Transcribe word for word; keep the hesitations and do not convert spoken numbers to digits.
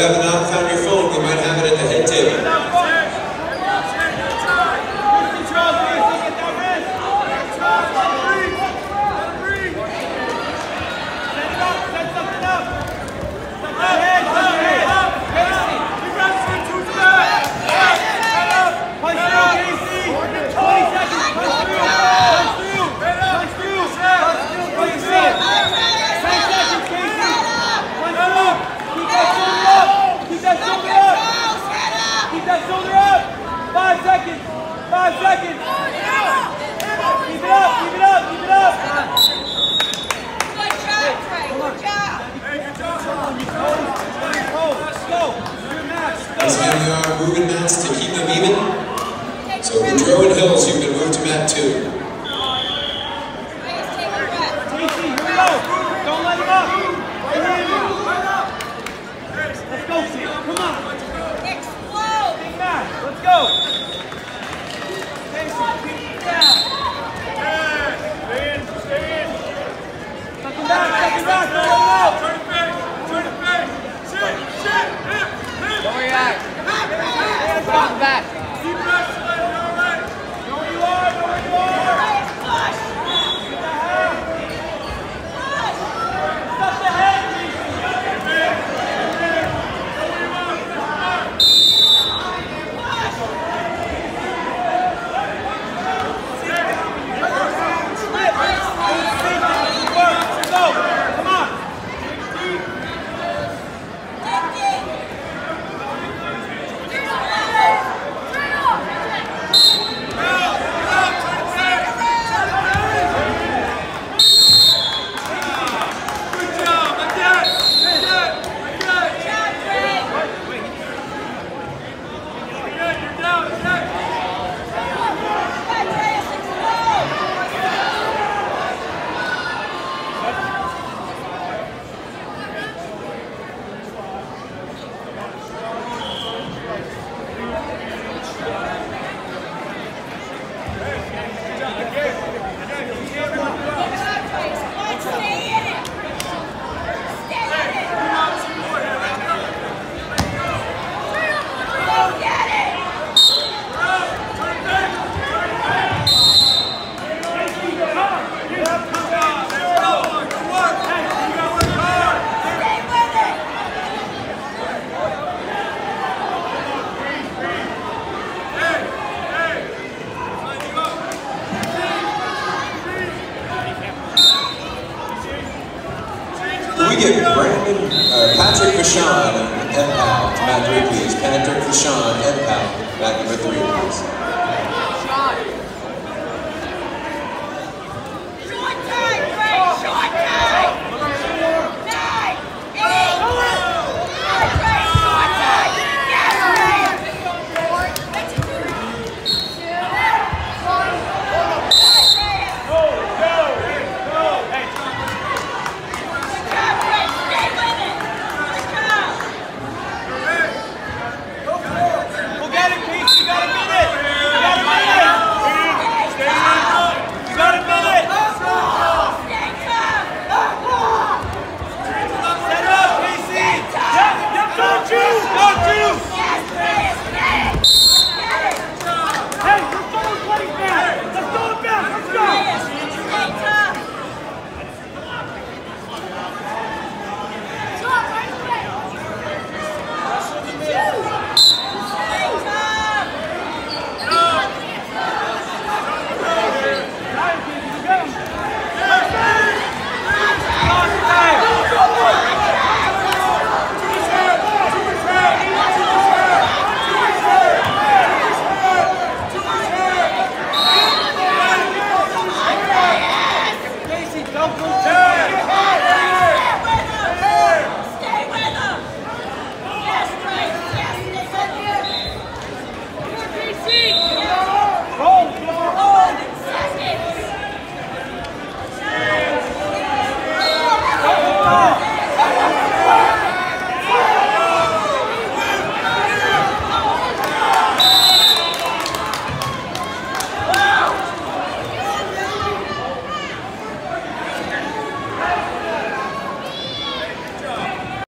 have not found your phone, we might have it at the head table. Five seconds! Five seconds! Keep it up! Keep it up! Keep it up! Good job, Trey! Good job! Hey, good job! Let's go! Good match! As we are moving mats to keep them even. So Woodrow and Hills, you can move to mat two. Casey, here we go! Don't let him up! Right here, let's go, Sam! Come on! Explode! Big match! Let's go! Second back, second back, turn it out! Turn it back, turn it back! Sit, sit, hip, hip! Don't react. Come back. Keep wrestling, all right! Know where you are, know where you are! Push! Get the head! Push! Stop the head, We get Brandon, uh, Patrick Vachon, M PAL to mat three, please. Patrick Vachon, M PAL, mat number three, please.